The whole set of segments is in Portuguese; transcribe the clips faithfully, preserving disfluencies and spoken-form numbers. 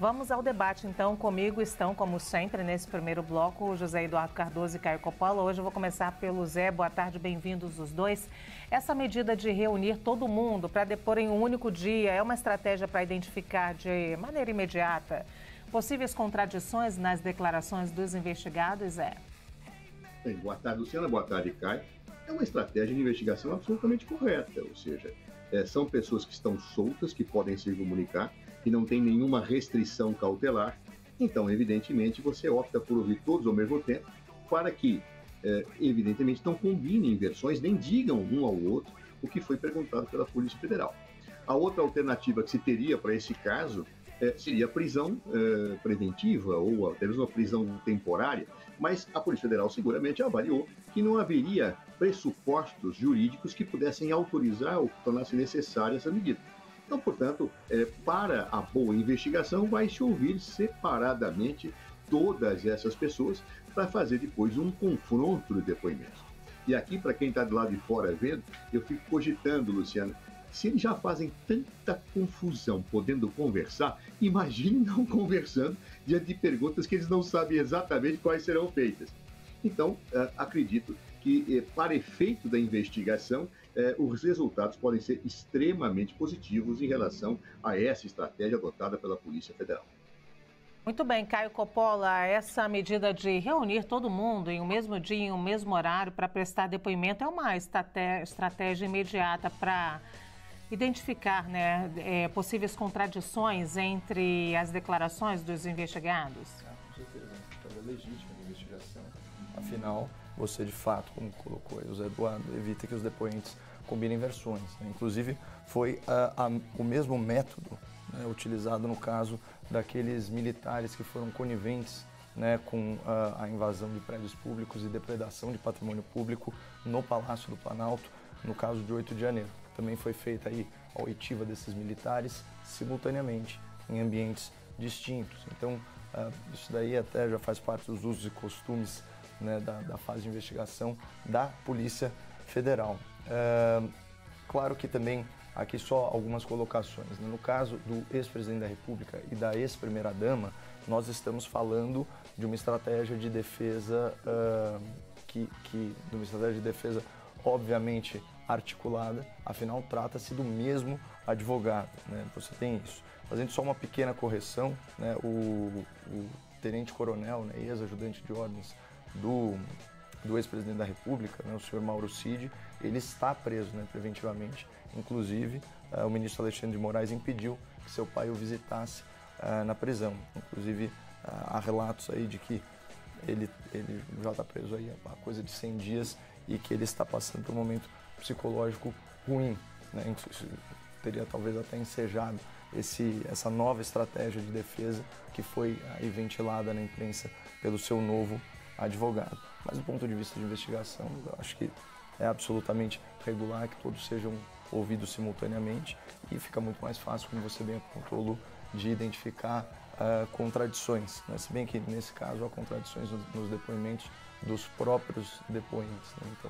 Vamos ao debate, então. Comigo estão, como sempre, nesse primeiro bloco, o José Eduardo Cardoso e Caio Coppola. Hoje eu vou começar pelo Zé. Boa tarde, bem-vindos os dois. Essa medida de reunir todo mundo para depor em um único dia é uma estratégia para identificar de maneira imediata possíveis contradições nas declarações dos investigados, Zé? Bem, boa tarde, Luciana. Boa tarde, Caio. É uma estratégia de investigação absolutamente correta, ou seja, é, são pessoas que estão soltas, que podem se comunicar, que não tem nenhuma restrição cautelar. Então, evidentemente, você opta por ouvir todos ao mesmo tempo para que, é, evidentemente, não combinem versões, nem digam um ao outro o que foi perguntado pela Polícia Federal. A outra alternativa que se teria para esse caso é, seria a prisão é, preventiva ou até mesmo a prisão temporária, mas a Polícia Federal seguramente avaliou que não haveria pressupostos jurídicos que pudessem autorizar ou que tornasse necessária essa medida. Então, portanto, é, para a boa investigação, vai se ouvir separadamente todas essas pessoas para fazer depois um confronto de depoimentos. E aqui, para quem está do lado de fora vendo, eu fico cogitando, Luciano, se eles já fazem tanta confusão podendo conversar, imagine não conversando diante de perguntas que eles não sabem exatamente quais serão feitas. Então, acredito que, para efeito da investigação, os resultados podem ser extremamente positivos em relação a essa estratégia adotada pela Polícia Federal. Muito bem, Caio Coppola, essa medida de reunir todo mundo em um mesmo dia, em um mesmo horário, para prestar depoimento, é uma estratégia imediata para identificar, né, é, possíveis contradições entre as declarações dos investigados? Ah, com certeza, é legítima a investigação. Afinal, você de fato, como colocou aí o Zé Eduardo, evita que os depoentes combinem versões. Né? Inclusive, foi a, a, o mesmo método, né, utilizado no caso daqueles militares que foram coniventes, né, com a, a invasão de prédios públicos e depredação de patrimônio público no Palácio do Planalto, no caso de oito de janeiro. Também foi feita aí a oitiva desses militares simultaneamente em ambientes distintos. Então, uh, isso daí até já faz parte dos usos e costumes, né, da, da fase de investigação da Polícia Federal. Uh, claro que também aqui só algumas colocações. Né? No caso do ex-presidente da República e da ex-primeira-dama, nós estamos falando de uma estratégia de defesa uh, que, que, de uma estratégia de defesa obviamente articulada, afinal trata-se do mesmo advogado, né? Você tem isso. Fazendo só uma pequena correção, né? o, o tenente-coronel, né? ex-ajudante de ordens do, do ex-presidente da República, né? o senhor Mauro Cid, ele está preso, né? preventivamente. Inclusive, uh, o ministro Alexandre de Moraes impediu que seu pai o visitasse uh, na prisão. Inclusive, uh, há relatos aí de que ele, ele já está preso aí há coisa de cem dias e que ele está passando por um momento psicológico ruim, né? Teria talvez até ensejado esse, essa nova estratégia de defesa que foi aí ventilada na imprensa pelo seu novo advogado. Mas do ponto de vista de investigação, eu acho que é absolutamente regular que todos sejam ouvidos simultaneamente e fica muito mais fácil, como você bem apontou, Lu, de identificar uh, contradições, né? Se bem que nesse caso há contradições nos, nos depoimentos dos próprios depoentes, né? Então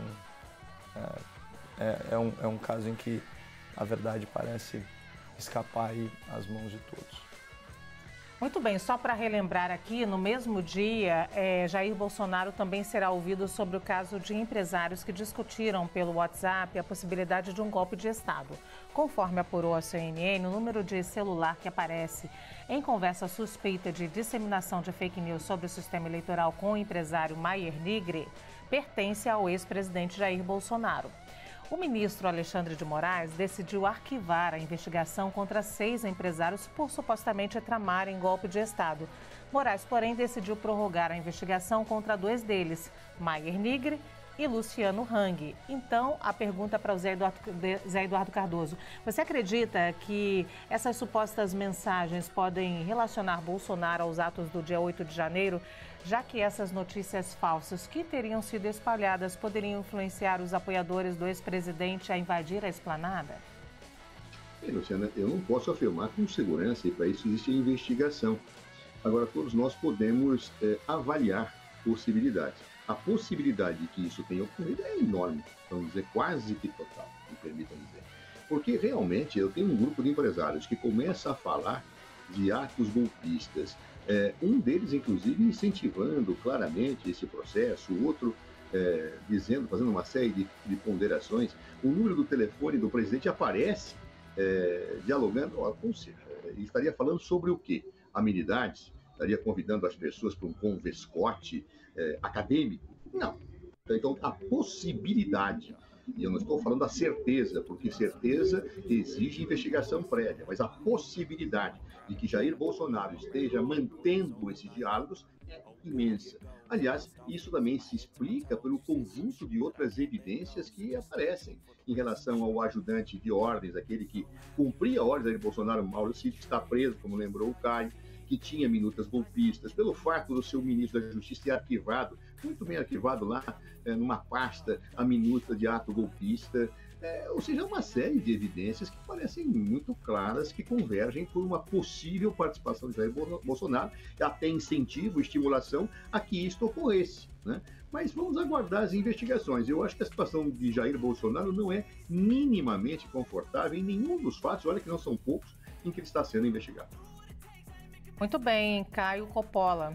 uh, É, é, um, é um caso em que a verdade parece escapar aí às mãos de todos. Muito bem, só para relembrar aqui, no mesmo dia, é, Jair Bolsonaro também será ouvido sobre o caso de empresários que discutiram pelo WhatsApp a possibilidade de um golpe de Estado. Conforme apurou a C N N, o número de celular que aparece em conversa suspeita de disseminação de fake news sobre o sistema eleitoral com o empresário Maier Nigre pertence ao ex-presidente Jair Bolsonaro. O ministro Alexandre de Moraes decidiu arquivar a investigação contra seis empresários por supostamente tramarem golpe de Estado. Moraes, porém, decidiu prorrogar a investigação contra dois deles, Maier Nigre e Luciano Hang. Então, a pergunta para o Zé Eduardo, Zé Eduardo Cardoso. Você acredita que essas supostas mensagens podem relacionar Bolsonaro aos atos do dia oito de janeiro, já que essas notícias falsas que teriam sido espalhadas poderiam influenciar os apoiadores do ex-presidente a invadir a esplanada? Bem, Luciana, eu não posso afirmar com segurança, e para isso existe a investigação. Agora, todos nós podemos é, avaliar possibilidades. A possibilidade de que isso tenha ocorrido é enorme, vamos dizer, quase que total, me permitam dizer. Porque realmente eu tenho um grupo de empresários que começa a falar de atos golpistas. É, um deles, inclusive, incentivando claramente esse processo, o outro é, dizendo, fazendo uma série de, de ponderações. O número do telefone do presidente aparece é, dialogando, ou seja, ele estaria falando sobre o quê? Amenidades? Estaria convidando as pessoas para um convescote é, acadêmico? Não. Então, a possibilidade, e eu não estou falando da certeza, porque certeza exige investigação prévia, mas a possibilidade de que Jair Bolsonaro esteja mantendo esses diálogos é imensa. Aliás, isso também se explica pelo conjunto de outras evidências que aparecem em relação ao ajudante de ordens, aquele que cumpria ordens de Bolsonaro, Mauro Cid, que está preso, como lembrou o Caio, que tinha minutas golpistas, pelo fato do seu ministro da Justiça ter arquivado, muito bem arquivado lá, é, numa pasta, a minuta de ato golpista. É, ou seja, uma série de evidências que parecem muito claras, que convergem por uma possível participação de Jair Bolsonaro, até incentivo, estimulação a que isto ocorresse, né? Mas vamos aguardar as investigações. Eu acho que a situação de Jair Bolsonaro não é minimamente confortável em nenhum dos fatos, olha que não são poucos, em que ele está sendo investigado. Muito bem, Caio Coppola.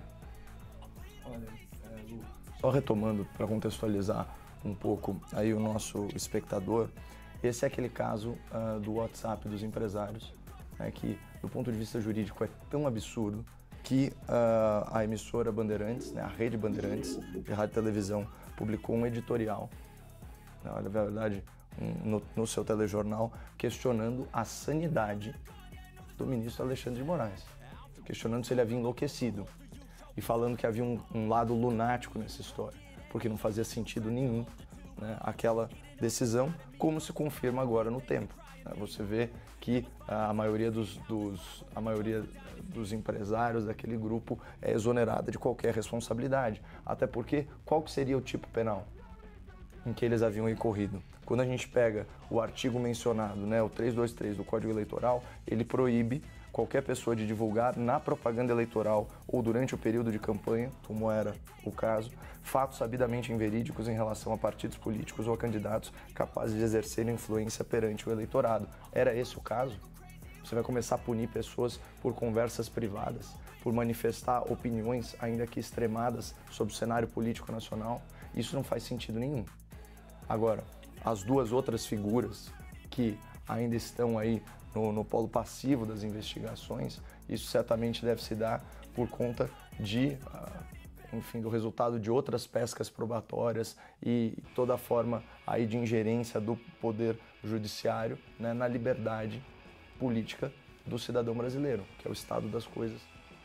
Olha, é, Lu, só retomando para contextualizar um pouco aí o nosso espectador, esse é aquele caso uh, do WhatsApp dos empresários, né, que do ponto de vista jurídico é tão absurdo que uh, a emissora Bandeirantes, né, a rede Bandeirantes de rádio e televisão, publicou um editorial, na verdade, um, no, no seu telejornal, questionando a sanidade do ministro Alexandre de Moraes, questionando se ele havia enlouquecido e falando que havia um, um lado lunático nessa história, porque não fazia sentido nenhum, né, aquela decisão, como se confirma agora no tempo. Né? Você vê que a maioria dos, dos, a maioria dos empresários daquele grupo é exonerada de qualquer responsabilidade, até porque qual que seria o tipo penal em que eles haviam recorrido? Quando a gente pega o artigo mencionado, né, o trezentos e vinte e três do Código Eleitoral, ele proíbe qualquer pessoa de divulgar na propaganda eleitoral ou durante o período de campanha, como era o caso, fatos sabidamente inverídicos em relação a partidos políticos ou a candidatos capazes de exercer influência perante o eleitorado. Era esse o caso? Você vai começar a punir pessoas por conversas privadas, por manifestar opiniões, ainda que extremadas, sobre o cenário político nacional? Isso não faz sentido nenhum. Agora, as duas outras figuras que ainda estão aí No, no polo passivo das investigações, isso certamente deve se dar por conta de, uh, enfim, do resultado de outras pescas probatórias e toda a forma aí de ingerência do poder judiciário, né, na liberdade política do cidadão brasileiro, que é o estado das coisas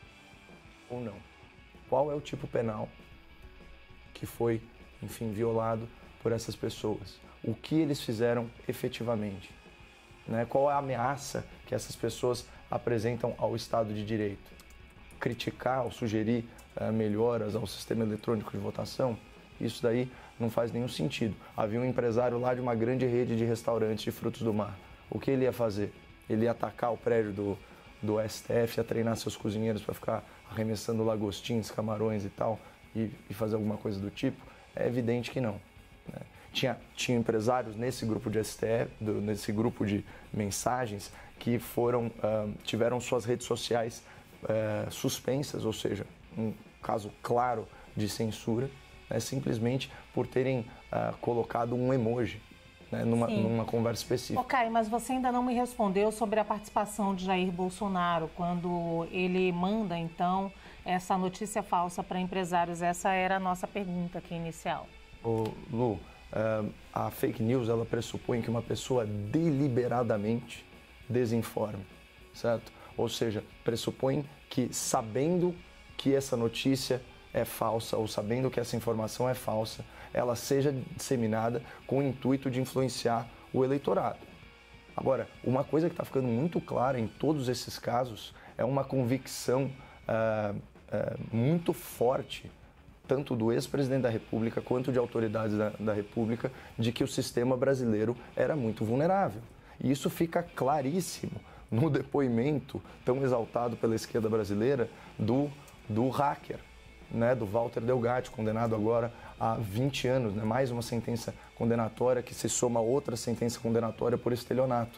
ou não. Qual é o tipo penal que foi, enfim, violado por essas pessoas? O que eles fizeram efetivamente? Né? Qual é a ameaça que essas pessoas apresentam ao Estado de Direito? Criticar ou sugerir uh, melhoras ao sistema eletrônico de votação? Isso daí não faz nenhum sentido. Havia um empresário lá de uma grande rede de restaurantes de frutos do mar. O que ele ia fazer? Ele ia atacar o prédio do, do S T F, ia treinar seus cozinheiros para ficar arremessando lagostins, camarões e tal, e, e fazer alguma coisa do tipo? É evidente que não, né? Tinha, tinha empresários nesse grupo de S T F, do, nesse grupo de mensagens, que foram, uh, tiveram suas redes sociais uh, suspensas, ou seja, um caso claro de censura, né, simplesmente por terem uh, colocado um emoji, né, numa, numa conversa específica. Ok, mas você ainda não me respondeu sobre a participação de Jair Bolsonaro, quando ele manda, então, essa notícia falsa para empresários. Essa era a nossa pergunta aqui inicial. Ô, Lu, Uh, a fake news, ela pressupõe que uma pessoa deliberadamente desinforme, certo? Ou seja, pressupõe que sabendo que essa notícia é falsa ou sabendo que essa informação é falsa, ela seja disseminada com o intuito de influenciar o eleitorado. Agora, uma coisa que está ficando muito clara em todos esses casos é uma convicção uh, uh, muito forte, tanto do ex-presidente da República quanto de autoridades da, da República, de que o sistema brasileiro era muito vulnerável. E isso fica claríssimo no depoimento tão exaltado pela esquerda brasileira do, do hacker, né, do Walter Delgatti, condenado agora a vinte anos, né, mais uma sentença condenatória que se soma a outra sentença condenatória por estelionato.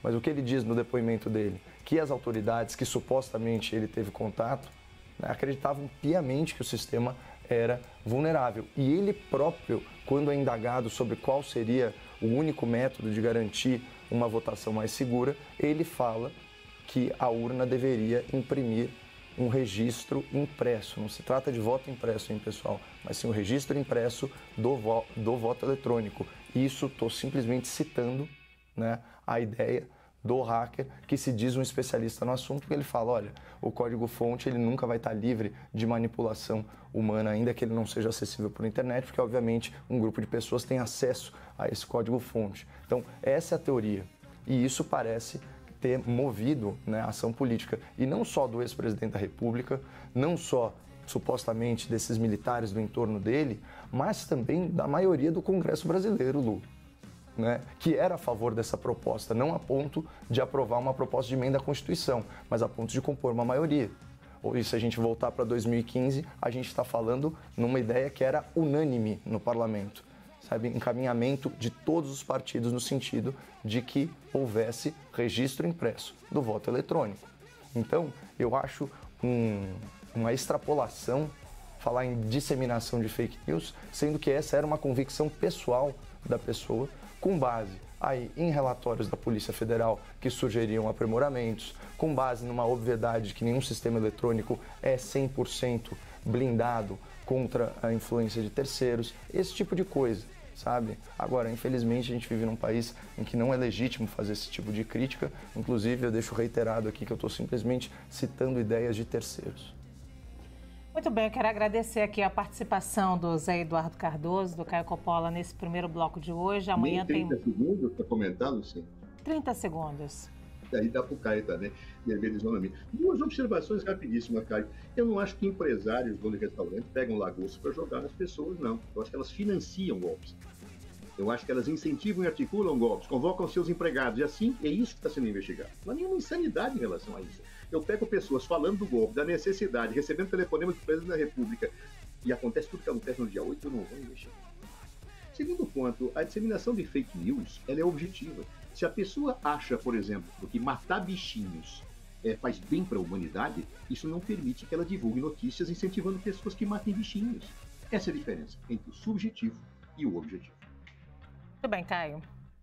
Mas o que ele diz no depoimento dele? Que as autoridades que supostamente ele teve contato, né, acreditavam piamente que o sistema era vulnerável. E ele próprio, quando é indagado sobre qual seria o único método de garantir uma votação mais segura, ele fala que a urna deveria imprimir um registro impresso. Não se trata de voto impresso, hein, pessoal, mas sim o registro impresso do, vo do voto eletrônico. Isso estou simplesmente citando, né, a ideia do hacker, que se diz um especialista no assunto, porque ele fala, olha, o código-fonte ele nunca vai estar livre de manipulação humana, ainda que ele não seja acessível por internet, porque, obviamente, um grupo de pessoas tem acesso a esse código-fonte. Então, essa é a teoria. E isso parece ter movido, né, a ação política. E não só do ex-presidente da República, não só, supostamente, desses militares do entorno dele, mas também da maioria do Congresso brasileiro, Lu. Né, que era a favor dessa proposta, não a ponto de aprovar uma proposta de emenda à Constituição, mas a ponto de compor uma maioria. Ou se a gente voltar para dois mil e quinze, a gente está falando numa ideia que era unânime no parlamento, sabe, encaminhamento de todos os partidos no sentido de que houvesse registro impresso do voto eletrônico. Então, eu acho um, uma extrapolação falar em disseminação de fake news, sendo que essa era uma convicção pessoal da pessoa, com base aí em relatórios da Polícia Federal que sugeriam aprimoramentos, com base numa obviedade de que nenhum sistema eletrônico é cem por cento blindado contra a influência de terceiros, esse tipo de coisa, sabe? Agora, infelizmente, a gente vive num país em que não é legítimo fazer esse tipo de crítica, inclusive eu deixo reiterado aqui que eu estou simplesmente citando ideias de terceiros. Muito bem, eu quero agradecer aqui a participação do Zé Eduardo Cardoso, do Caio Coppola, nesse primeiro bloco de hoje. Amanhã tem... trinta segundos para comentar, Luciano? trinta segundos. Aí dá para o Caio também, e às vezes não a mim. Duas observações rapidíssimas, Caio. Eu não acho que empresários, donos de restaurante, pegam lagosta para jogar nas pessoas, não. Eu acho que elas financiam golpes. Eu acho que elas incentivam e articulam golpes, convocam seus empregados, e assim é isso que está sendo investigado. Não há nenhuma insanidade em relação a isso. Eu pego pessoas falando do golpe, da necessidade, recebendo telefonemas do presidente da República, e acontece tudo que acontece no dia oito, eu não vou investigar. Segundo ponto, a disseminação de fake news, ela é objetiva. Se a pessoa acha, por exemplo, que matar bichinhos é, faz bem para a humanidade, isso não permite que ela divulgue notícias incentivando pessoas que matem bichinhos. Essa é a diferença entre o subjetivo e o objetivo. Muito bem, Caio.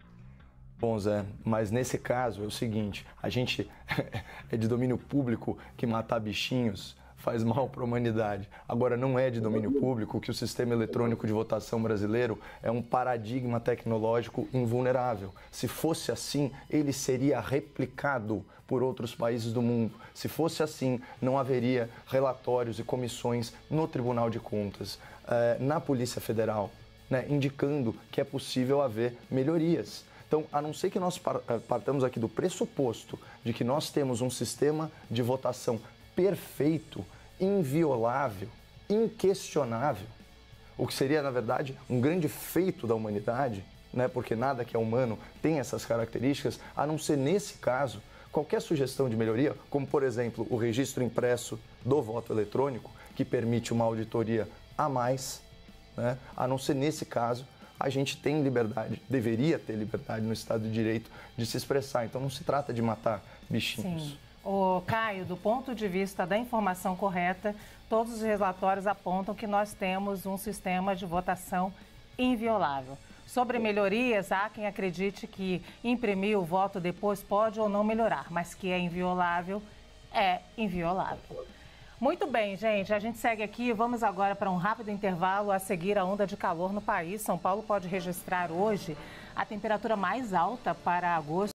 Bom, Zé, mas nesse caso é o seguinte, a gente é de domínio público que matar bichinhos faz mal para a humanidade. Agora, não é de domínio público que o sistema eletrônico de votação brasileiro é um paradigma tecnológico invulnerável. Se fosse assim, ele seria replicado por outros países do mundo. Se fosse assim, não haveria relatórios e comissões no Tribunal de Contas, eh, na Polícia Federal, né, indicando que é possível haver melhorias. Então, a não ser que nós partamos aqui do pressuposto de que nós temos um sistema de votação perfeito, inviolável, inquestionável, o que seria, na verdade, um grande feito da humanidade, né, porque nada que é humano tem essas características, a não ser nesse caso, qualquer sugestão de melhoria, como, por exemplo, o registro impresso do voto eletrônico, que permite uma auditoria a mais, né, a não ser nesse caso, a gente tem liberdade, deveria ter liberdade no Estado de Direito de se expressar. Então, não se trata de matar bichinhos. Sim. Ô, Caio, do ponto de vista da informação correta, todos os relatórios apontam que nós temos um sistema de votação inviolável. Sobre melhorias, há quem acredite que imprimir o voto depois pode ou não melhorar, mas que é inviolável, é inviolável. Muito bem, gente, a gente segue aqui, vamos agora para um rápido intervalo a seguir a onda de calor no país. São Paulo pode registrar hoje a temperatura mais alta para agosto.